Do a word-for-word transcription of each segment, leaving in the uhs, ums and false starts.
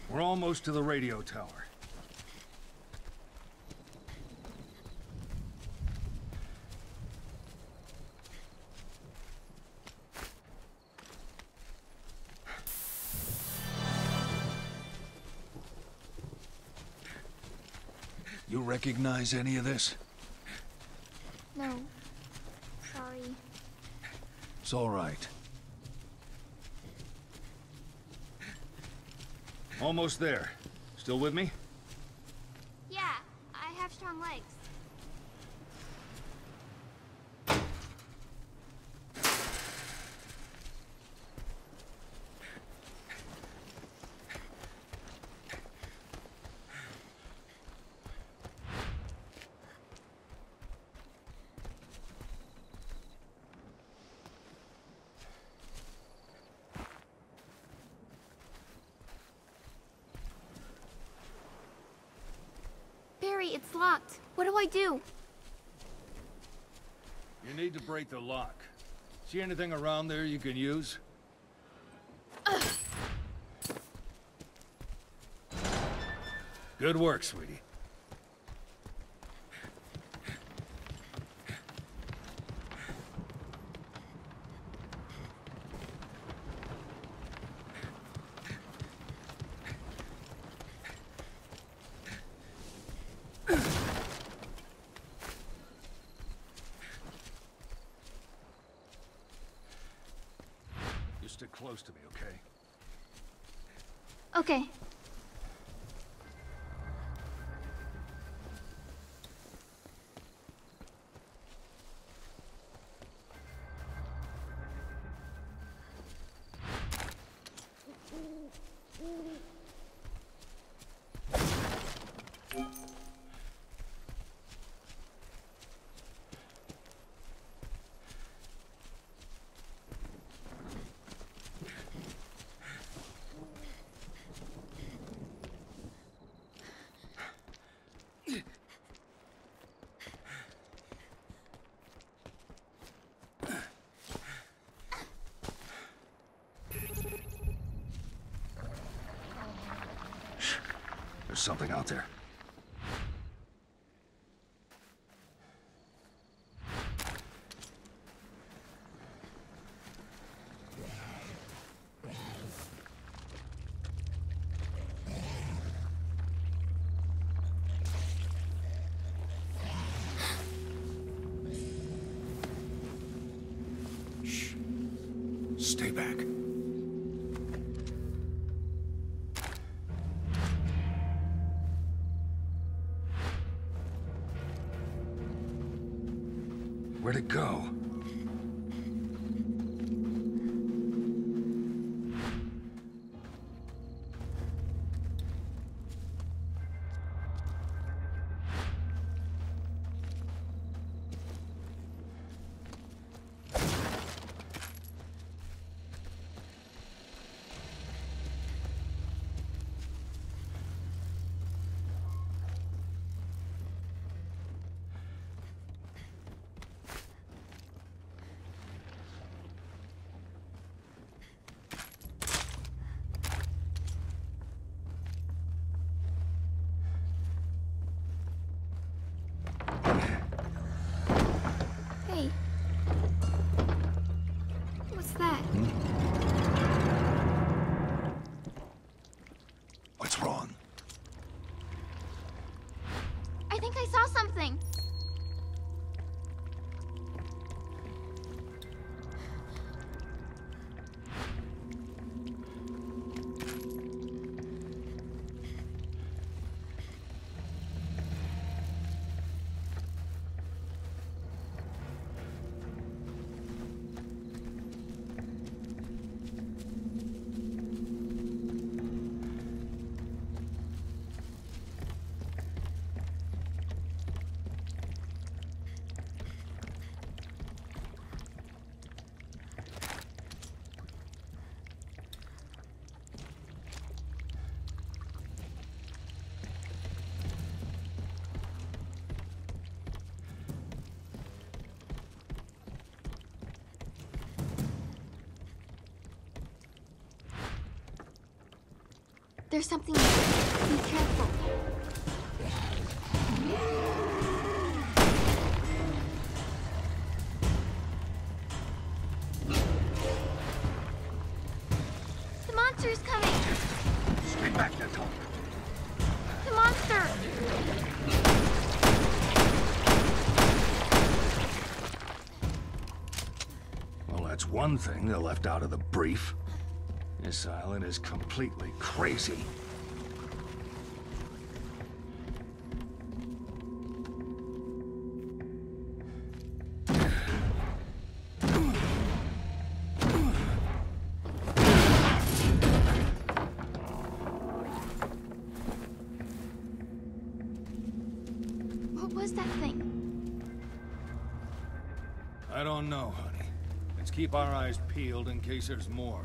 We're almost to the radio tower. You recognize any of this? No. Sorry. It's all right. Almost there. Still with me? Yeah, I have strong legs. Barry, it's locked. What do I do? You need to break the lock. See anything around there you can use? Ugh. Good work, sweetie. You stick close to me, okay? Okay. There's something out there. Shh. Stay back. Where'd it go? There's something ahead. Be careful. The monster's coming! Stay back, Natal. The monster! Well, that's one thing they left out of the brief. This island is completely crazy. What was that thing? I don't know, honey. Let's keep our eyes peeled in case there's more.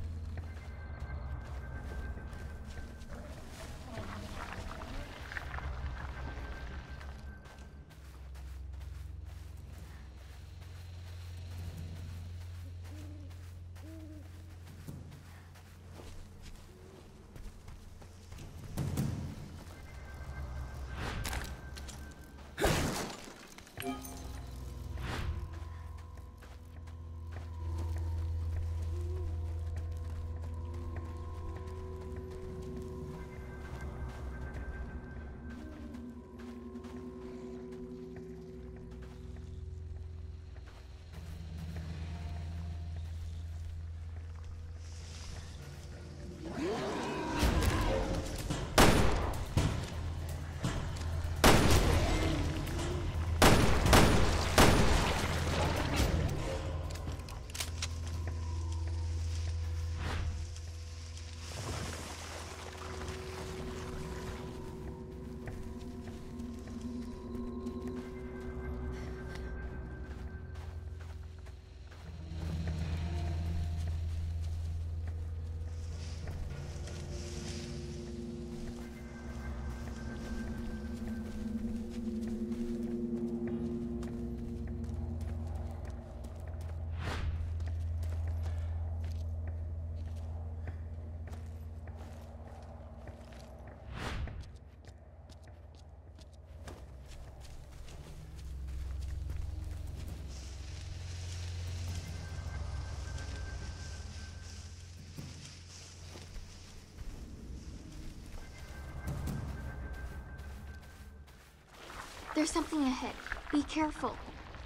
There's something ahead. Be careful.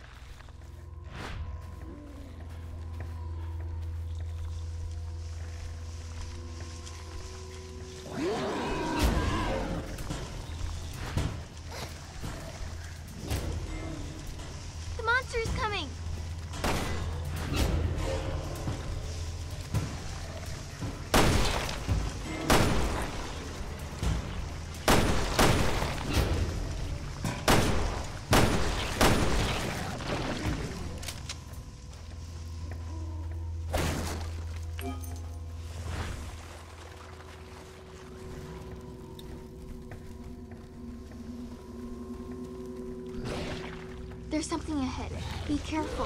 The monster's coming! There's something ahead. Be careful.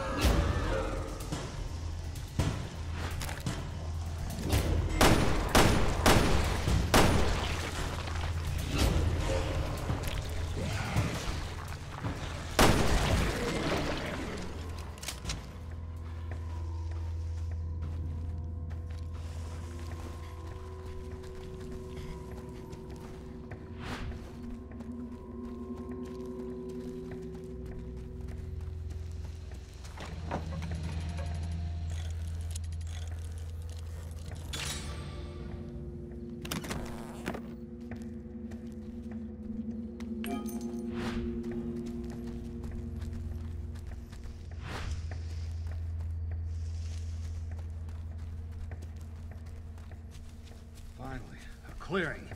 Finally, a clearing.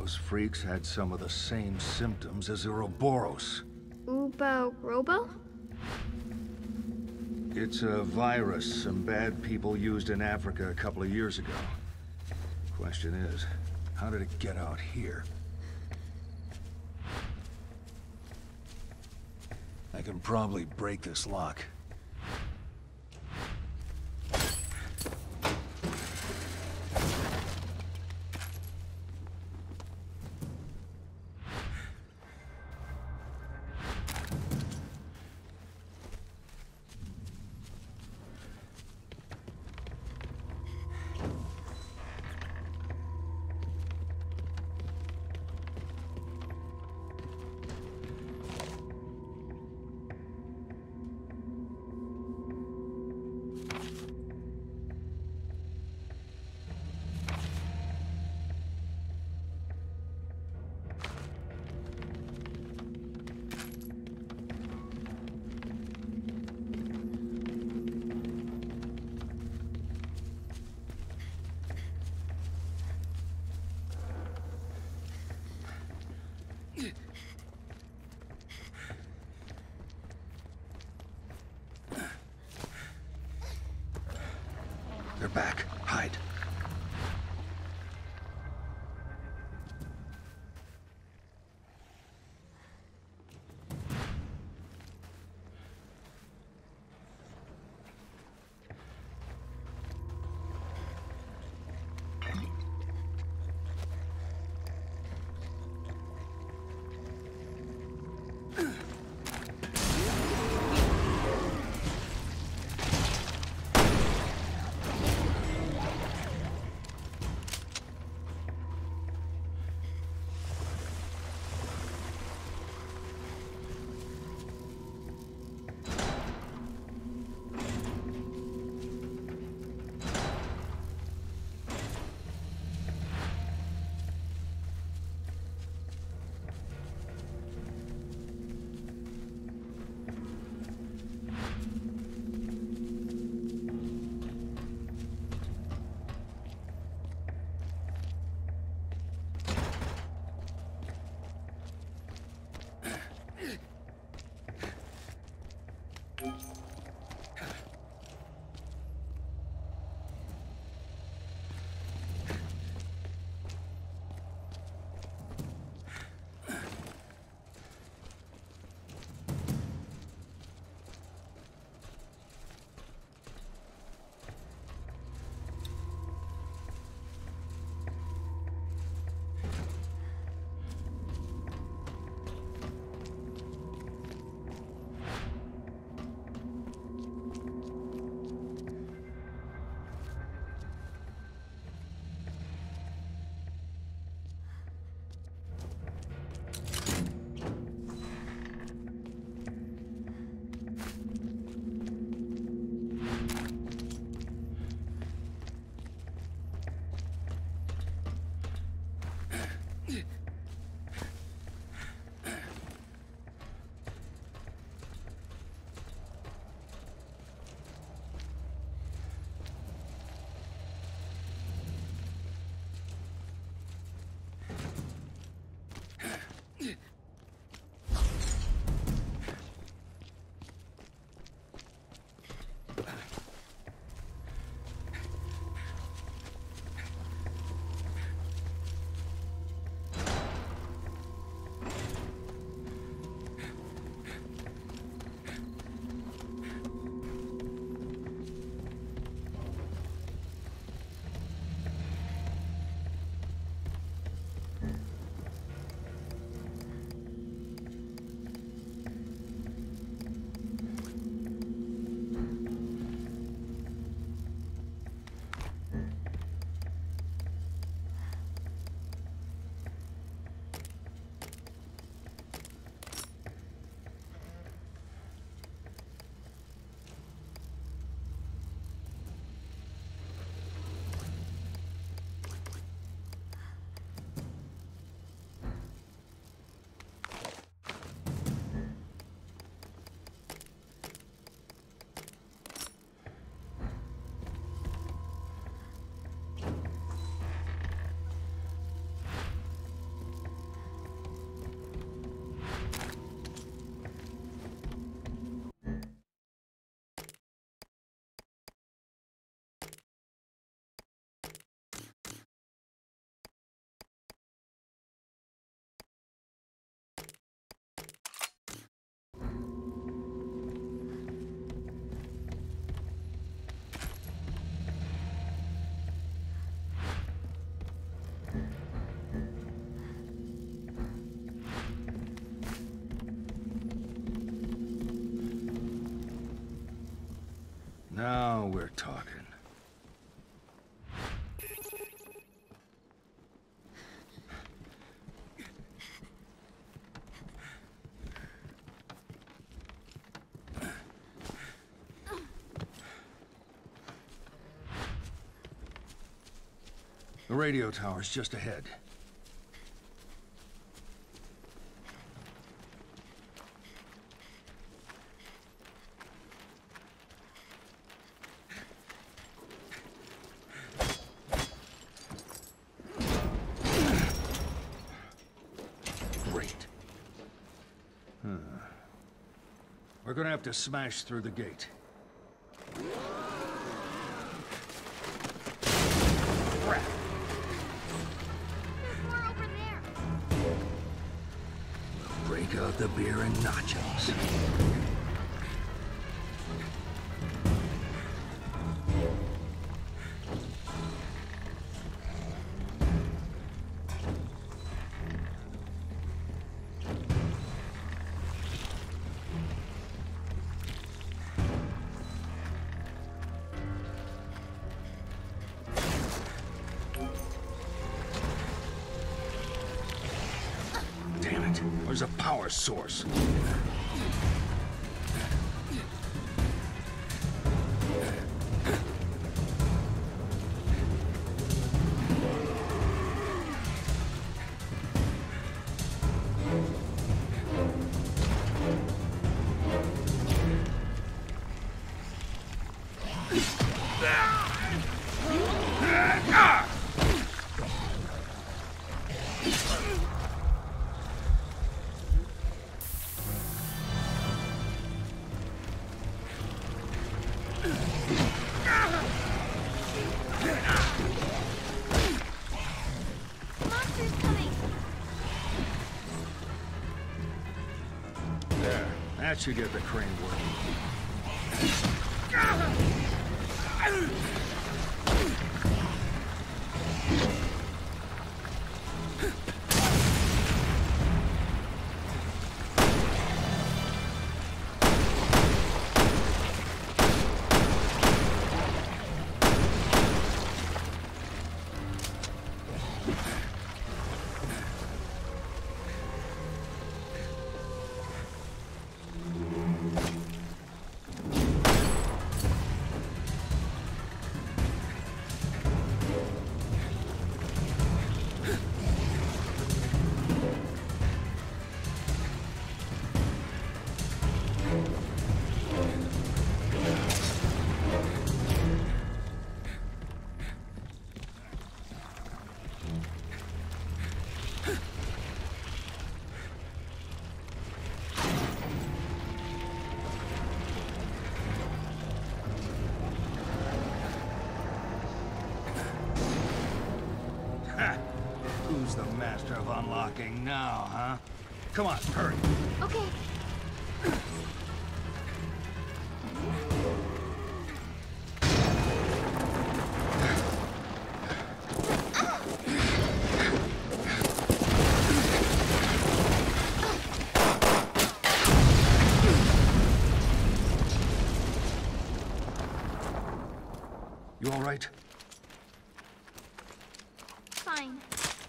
those freaks had some of the same symptoms as Ouroboros. Ubo Robo? It's a virus some bad people used in Africa a couple of years ago. Question is, how did it get out here? I can probably break this lock. They're back. Hide. Now we're talking. The radio tower's just ahead. Great. Huh. We're gonna have to smash through the gate. Crap. Break out the beer and nachos. Damn it, there's a power source. There, that should get the crane working. Who's the master of unlocking now, huh? Come on, hurry. Okay. You all right? Fine.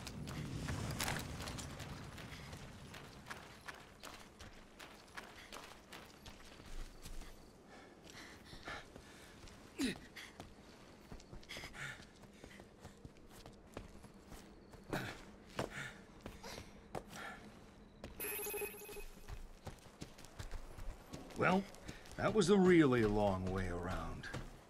Well, that was a really long way around.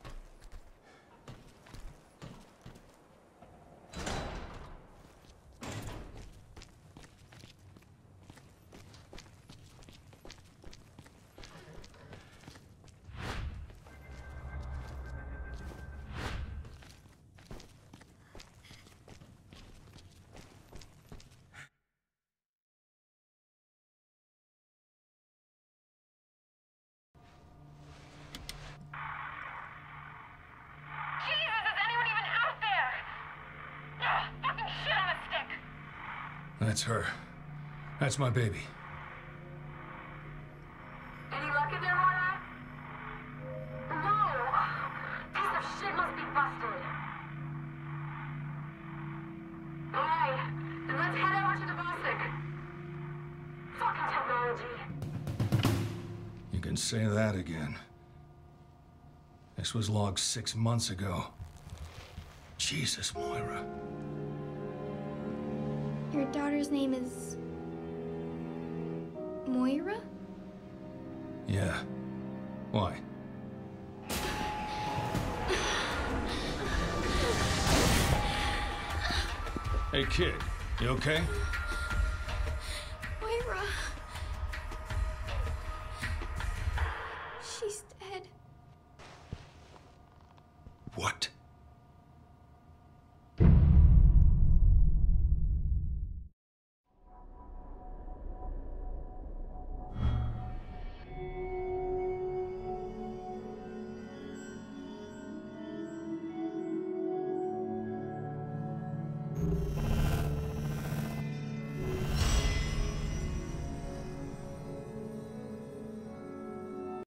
That's her. That's my baby. Any luck in there, Mona? No. Don't say that again. This was logged six months ago. Jesus, Moira. Your daughter's name is... Moira? Yeah. Why? Hey, kid. You okay?